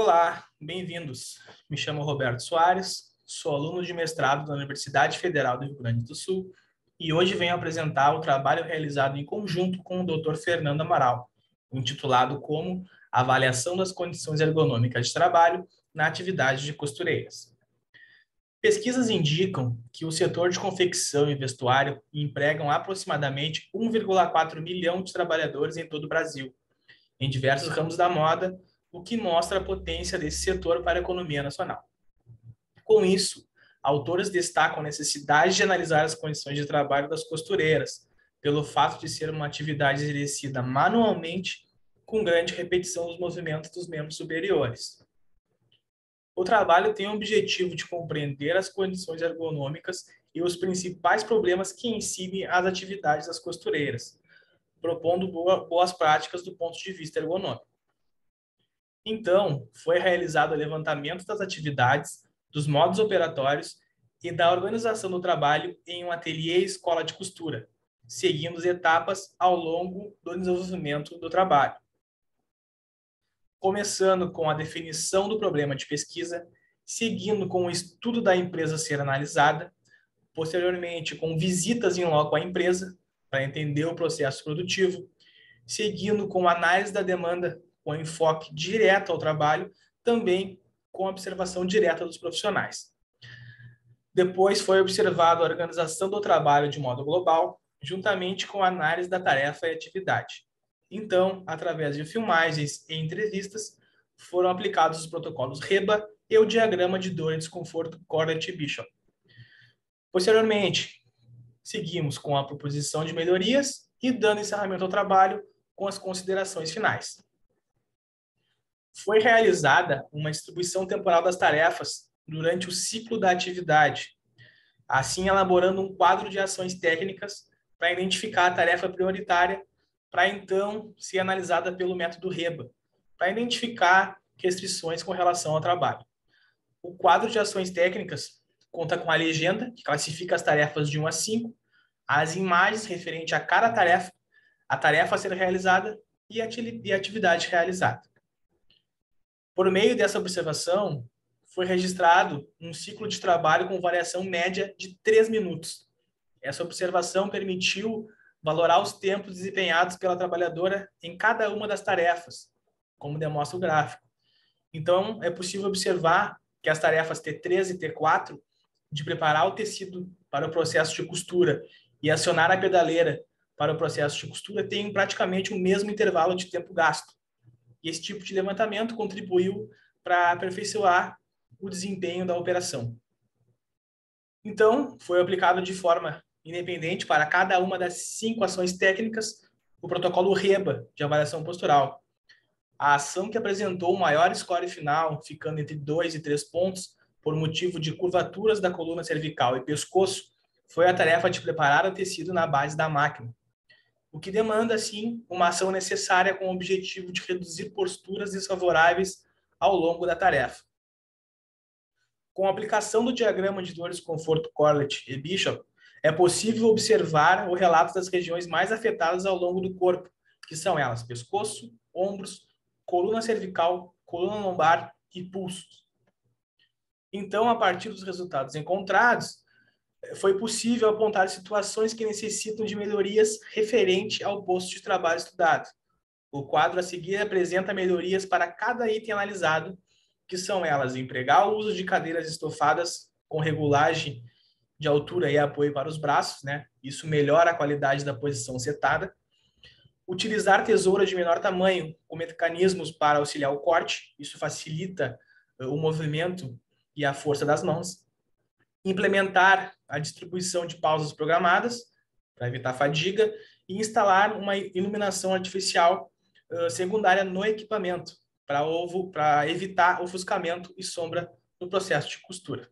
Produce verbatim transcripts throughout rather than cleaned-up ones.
Olá, bem-vindos. Me chamo Roberto Soares, sou aluno de mestrado da Universidade Federal do Rio Grande do Sul e hoje venho apresentar o trabalho realizado em conjunto com o doutor Fernando Amaral, intitulado como Avaliação das Condições Ergonômicas de Trabalho na Atividade de Costureiras. Pesquisas indicam que o setor de confecção e vestuário empregam aproximadamente um vírgula quatro milhão de trabalhadores em todo o Brasil, em diversos ramos da moda, o que mostra a potência desse setor para a economia nacional. Com isso, autores destacam a necessidade de analisar as condições de trabalho das costureiras, pelo fato de ser uma atividade exercida manualmente, com grande repetição dos movimentos dos membros superiores. O trabalho tem o objetivo de compreender as condições ergonômicas e os principais problemas que incidem as atividades das costureiras, propondo boas práticas do ponto de vista ergonômico. Então, foi realizado o levantamento das atividades, dos modos operatórios e da organização do trabalho em um ateliê escola de costura, seguindo as etapas ao longo do desenvolvimento do trabalho. Começando com a definição do problema de pesquisa, seguindo com o estudo da empresa a ser analisada, posteriormente com visitas em loco à empresa, para entender o processo produtivo, seguindo com análise da demanda, com enfoque direto ao trabalho, também com observação direta dos profissionais. Depois foi observada a organização do trabalho de modo global, juntamente com a análise da tarefa e atividade. Então, através de filmagens e entrevistas, foram aplicados os protocolos REBA e o diagrama de dor e desconforto Corlett-Bishop. Posteriormente, seguimos com a proposição de melhorias e dando encerramento ao trabalho com as considerações finais. Foi realizada uma distribuição temporal das tarefas durante o ciclo da atividade, assim elaborando um quadro de ações técnicas para identificar a tarefa prioritária, para então ser analisada pelo método REBA, para identificar restrições com relação ao trabalho. O quadro de ações técnicas conta com a legenda, que classifica as tarefas de um a cinco, as imagens referentes a cada tarefa, a tarefa a ser realizada e a atividade realizada. Por meio dessa observação, foi registrado um ciclo de trabalho com variação média de três minutos. Essa observação permitiu valorar os tempos desempenhados pela trabalhadora em cada uma das tarefas, como demonstra o gráfico. Então, é possível observar que as tarefas T três e T quatro, de preparar o tecido para o processo de costura e acionar a pedaleira para o processo de costura, têm praticamente o mesmo intervalo de tempo gasto. E esse tipo de levantamento contribuiu para aperfeiçoar o desempenho da operação. Então, foi aplicado de forma independente para cada uma das cinco ações técnicas o protocolo REBA de avaliação postural. A ação que apresentou o maior score final, ficando entre dois e três pontos, por motivo de curvaturas da coluna cervical e pescoço, foi a tarefa de preparar o tecido na base da máquina, o que demanda, sim, uma ação necessária com o objetivo de reduzir posturas desfavoráveis ao longo da tarefa. Com a aplicação do diagrama de dor e desconforto Corlett e Bishop, é possível observar o relato das regiões mais afetadas ao longo do corpo, que são elas pescoço, ombros, coluna cervical, coluna lombar e pulsos. Então, a partir dos resultados encontrados, foi possível apontar situações que necessitam de melhorias referente ao posto de trabalho estudado. O quadro a seguir apresenta melhorias para cada item analisado, que são elas empregar o uso de cadeiras estofadas com regulagem de altura e apoio para os braços, né? Isso melhora a qualidade da posição setada. Utilizar tesoura de menor tamanho com mecanismos para auxiliar o corte, isso facilita o movimento e a força das mãos. Implementar a distribuição de pausas programadas, para evitar fadiga, e instalar uma iluminação artificial uh, secundária no equipamento, para evitar ofuscamento e sombra no processo de costura.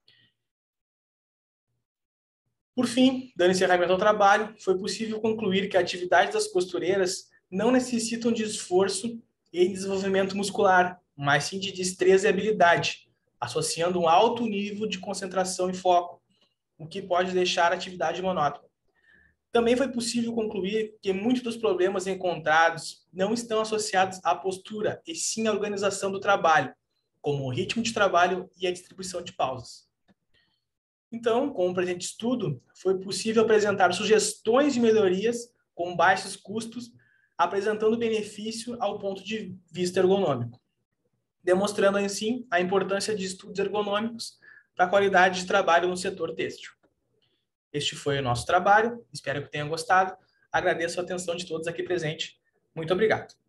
Por fim, dando encerramento ao trabalho, foi possível concluir que a atividade das costureiras não necessitam de esforço e desenvolvimento muscular, mas sim de destreza e habilidade, associando um alto nível de concentração e foco, o que pode deixar a atividade monótona. Também foi possível concluir que muitos dos problemas encontrados não estão associados à postura, e sim à organização do trabalho, como o ritmo de trabalho e a distribuição de pausas. Então, com o presente estudo, foi possível apresentar sugestões de melhorias com baixos custos, apresentando benefício ao ponto de vista ergonômico, demonstrando, assim, a importância de estudos ergonômicos para a qualidade de trabalho no setor têxtil. Este foi o nosso trabalho, espero que tenham gostado. Agradeço a atenção de todos aqui presentes. Muito obrigado.